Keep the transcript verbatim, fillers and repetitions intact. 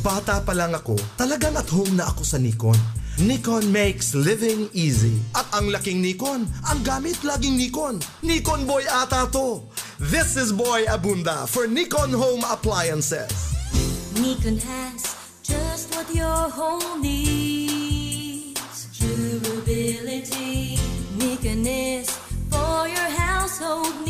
bata pa lang ako, talagang at home na ako sa Nikon. Nikon makes living easy. At ang laking Nikon, ang gamit laging Nikon. Nikon boy ata to. This is Boy Abunda for Nikon Home Appliances. Nikon has just what your home needs. Durability. Nikon is for your household